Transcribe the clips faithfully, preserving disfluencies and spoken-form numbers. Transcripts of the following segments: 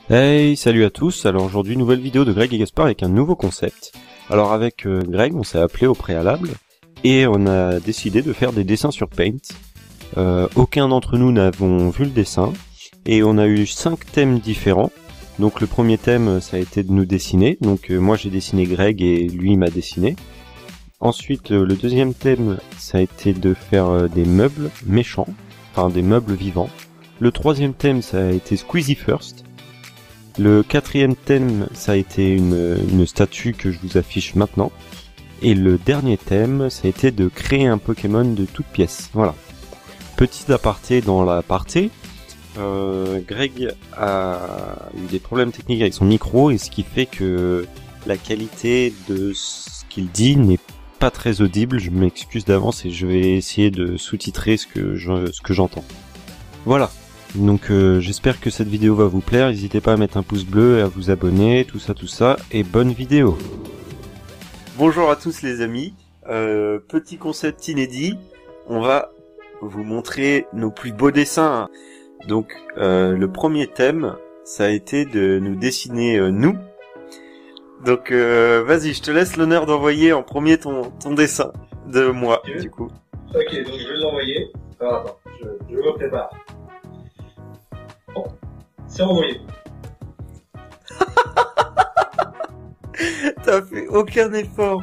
Hey, salut à tous. Alors aujourd'hui, nouvelle vidéo de Greg et Gaspard avec un nouveau concept. Alors avec euh, Greg, on s'est appelé au préalable et on a décidé de faire des dessins sur Paint. Euh, aucun d'entre nous n'avons vu le dessin et on a eu cinq thèmes différents. Donc le premier thème, ça a été de nous dessiner. Donc euh, moi j'ai dessiné Greg et lui m'a dessiné. Ensuite, euh, le deuxième thème, ça a été de faire euh, des meubles méchants, enfin des meubles vivants. Le troisième thème, ça a été Squeezie First. Le quatrième thème, ça a été une, une statue que je vous affiche maintenant. Et le dernier thème, ça a été de créer un Pokémon de toutes pièces. Voilà. Petit aparté dans l'aparté. Euh, Greg a eu des problèmes techniques avec son micro, et ce qui fait que la qualité de ce qu'il dit n'est pas très audible. Je m'excuse d'avance et je vais essayer de sous-titrer ce que je, ce que j'entends. Voilà. Donc euh, j'espère que cette vidéo va vous plaire, n'hésitez pas à mettre un pouce bleu et à vous abonner, tout ça tout ça, et bonne vidéo. Bonjour à tous les amis, euh, petit concept inédit, on va vous montrer nos plus beaux dessins. Donc euh, le premier thème, ça a été de nous dessiner euh, nous. Donc euh, vas-y, je te laisse l'honneur d'envoyer en premier ton, ton dessin de moi, okay. Du coup. Ok, donc je vais l'envoyer. Alors attends, je, je me prépare. Bon, c'est envoyé. T'as fait aucun effort.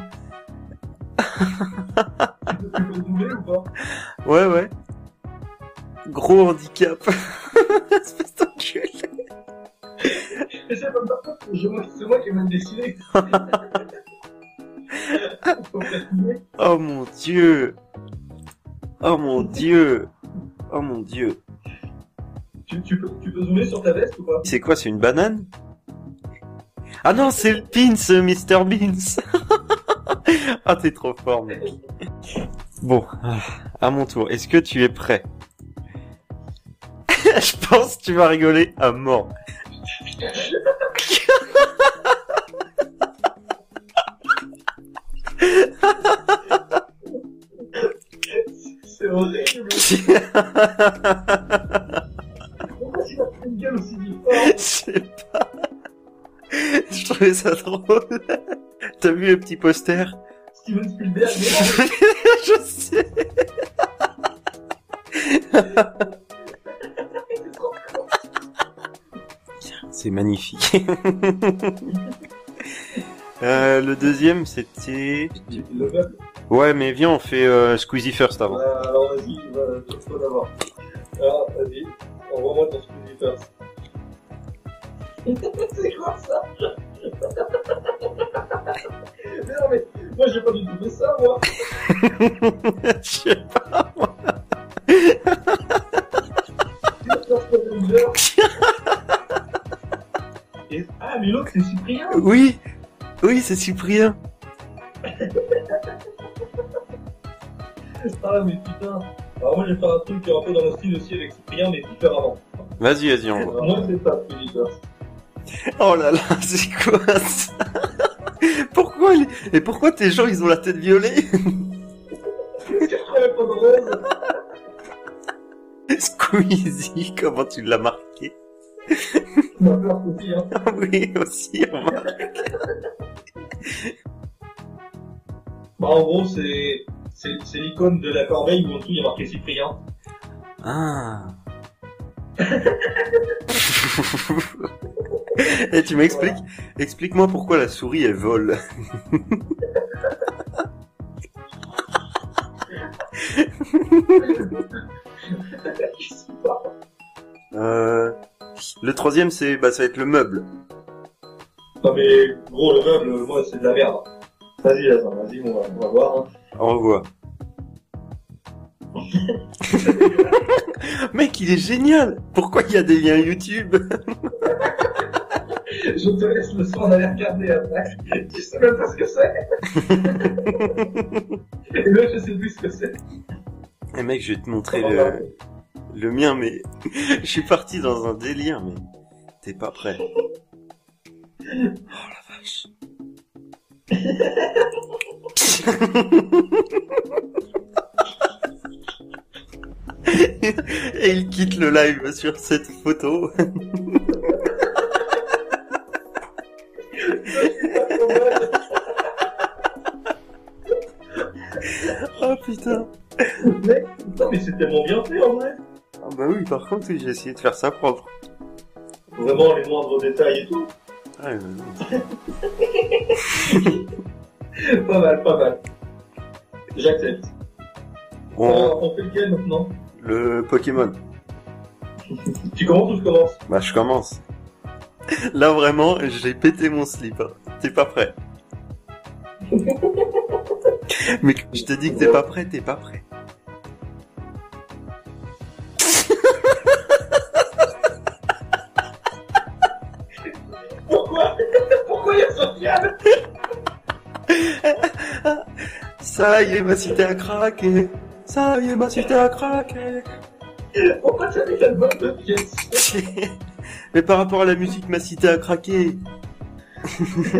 Tu peux, tu peux doubler ou pas? Ouais, ouais. Gros handicap. Espèce d'enculé. C'est pas ma c'est moi qui ai mal dessiné. Oh mon dieu. Oh mon dieu. Oh mon dieu. Tu, tu, peux, tu peux zoomer sur ta veste ou pas? C'est quoi, c'est une banane? Ah non, c'est le Pins, mister Beans. Ah, t'es trop fort, mec. Bon, à mon tour. Est-ce que tu es prêt? Je pense que tu vas rigoler à mort. C'est horrible. Pourquoi tu as fait une gueule aussi différente? Je sais pas. Je trouvais ça drôle. T'as vu le petit poster? Steven Spielberg, mais je sais. C'est magnifique. euh, le deuxième, c'était... Le meuble. Ouais, mais viens, on fait euh, Squeezie First avant. Euh, alors vas-y, euh, toi d'abord. Alors, vas-y, envoie-moi ton Squeezie First. C'est quoi ça? Mais non mais, moi j'ai pas du tout fait ça, moi. Je sais pas, moi. Et... Ah, mais l'autre c'est Cyprien. Oui, oui, c'est Cyprien. Ah mais putain. Alors moi je vais faire un truc un peu dans le style aussi avec Cyprien, mais différemment. Vas-y, vas-y, on voit. Moi c'est ça, Squeezie First. Oh là là, c'est quoi ça? Pourquoi les... Et pourquoi tes gens ils ont la tête violée? Est-ce que je trouvais pas drôle? Squeezie, comment tu l'as marqué? Ma peur aussi, hein. Oui, aussi, on marque. Bah en gros c'est... C'est, c'est l'icône de la corbeille où en dessous il y a marqué Cyprien. Ah. Et tu m'expliques, voilà. Explique-moi pourquoi la souris elle vole. euh, le troisième c'est, bah ça va être le meuble. Non mais gros le meuble, moi c'est de la merde. Vas-y attends, vas-y on va, on va voir. Hein. On revoit. Mec, il est génial. Pourquoi il y a des liens YouTube? Je te laisse le soin d'aller regarder après. Tu sais même pas ce que c'est. Et là, je sais plus ce que c'est. Eh mec, je vais te montrer le... le mien, mais je suis parti dans un délire, mais t'es pas prêt. Oh la vache. Et il quitte le live sur cette photo. putain. Mais, non, mais c'est tellement bien fait en vrai. Ah bah oui, par contre, oui, j'ai essayé de faire ça propre. Vraiment, les moindres détails et tout. Ouais, ouais, ouais. Pas mal, pas mal. J'accepte. Bon, Alors, on fait lequel maintenant? le Pokémon. Tu commences ou je commence? Bah, je commence. Là, vraiment, j'ai pété mon slip. Hein. T'es pas prêt. Mais je te dis que t'es pas prêt, t'es pas prêt. Pourquoi? Pourquoi il y a Sofiane? Ça y est, ma cité a craqué. Ça y est, ma cité a craqué. Pourquoi tu as mis l'album de pièces? Mais par rapport à la musique, ma cité a craqué. Ah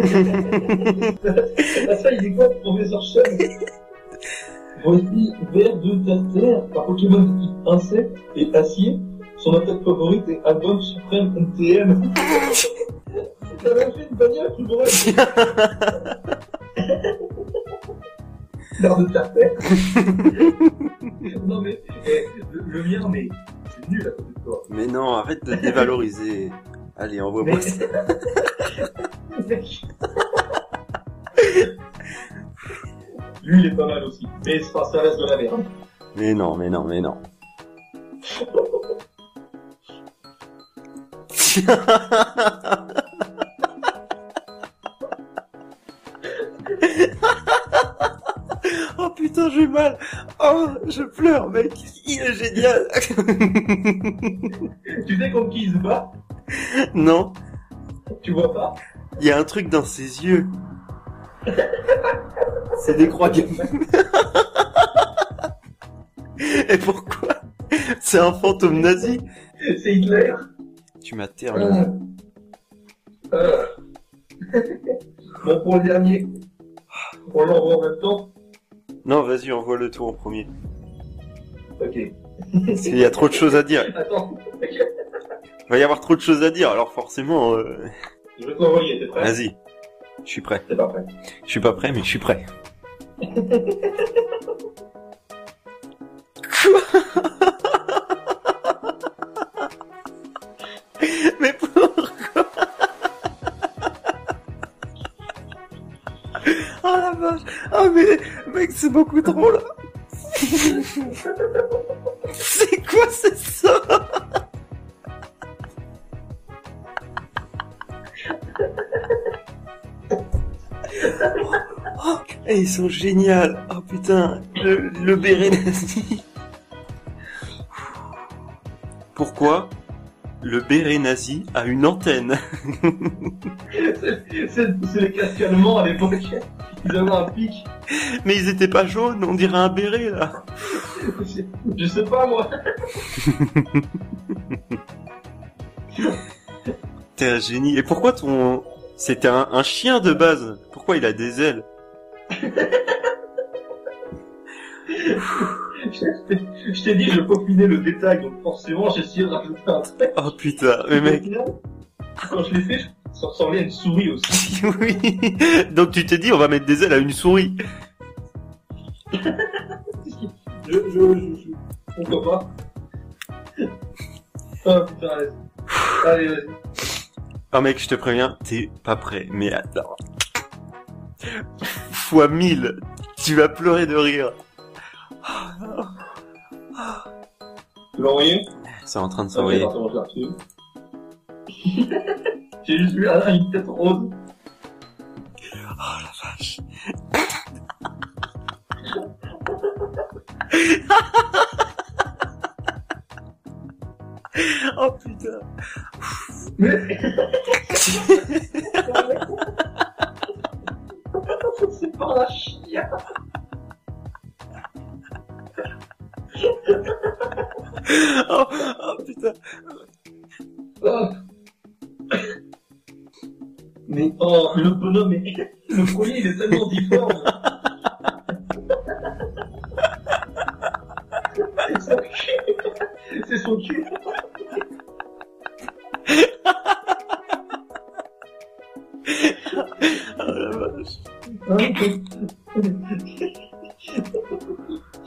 ça, il est quoi, professeur Chen? Voici Ver de Terre, un Pokémon de type insecte et acier. Son attaque favorite est Album Suprême M T M. T'as même fait une bagnole qui brûle. Ver de Terre. Non mais, eh, le, le mien, mais c'est nul à côté de toi. Mais non, arrête de dévaloriser. Allez, envoie-moi ça. Mec. Lui, il est pas mal aussi. Mais ça, ça reste de la merde. Mais non, mais non, mais non. Oh putain, j'ai mal. Oh, je pleure, mec. Il est génial. Tu sais contre qui il se bat? Non, Tu vois pas? il y a un truc dans ses yeux. C'est des croix gammées. Et pourquoi? C'est un fantôme nazi. C'est Hitler. Tu m'as terminé. Euh. Bon, pour le dernier, on l'envoie en même temps. Non, vas-y, envoie le tour en premier. Ok. Parce qu'il y a trop de choses à dire. Attends. Il va y avoir trop de choses à dire, alors forcément... Euh... Je vais te l'envoyer, t'es prêt? Vas-y. Je suis prêt. T'es pas prêt. Je suis pas prêt, mais je suis prêt. Quoi? Mais pourquoi? Oh la vache! Oh mais, mec, c'est beaucoup trop là! C'est quoi, c'est ça? Oh, et ils sont géniaux! Oh putain, le, le béret nazi! Pourquoi le béret nazi a une antenne? C'est c'est les casques allemands à l'époque. Ils avaient un pic. Mais ils étaient pas jaunes, on dirait un béret là! Je, je sais pas moi. T'es un génie. Et pourquoi ton... C'était un, un chien de base. Pourquoi il a des ailes? Je t'ai dit, je peaufinais le détail, donc forcément j'ai essayé de rajouter un trait. Oh putain, mais mec... Quand je l'ai fait, ça ressemblait à une souris aussi. Oui. Donc tu t'es dit, on va mettre des ailes à une souris. Je, je, je, je... Pourquoi pas? Oh putain, allez. Allez, vas-y. Oh mec, je te préviens, t'es pas prêt. Mais attends. Fois mille. Tu vas pleurer de rire. Tu l'as envoyé? C'est en train de Ok, s'envoyer. attends, je l'ai reçu. J'ai juste vu ah, une tête rose. Oh la vache. Oh putain. Mais... C'est pas un chien. Oh, oh putain. Oh. Mais oh, le bonhomme est... Le premier, il est tellement difforme. C'est son cul. C'est son cul. Oh la vache.